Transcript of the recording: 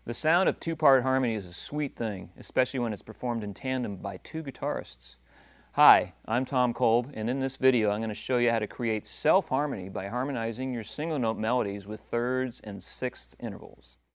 The sound of two-part harmony is a sweet thing, especially when it's performed in tandem by two guitarists. Hi, I'm Tom Kolb, and in this video I'm going to show you how to create self-harmony by harmonizing your single note melodies with thirds and sixths intervals.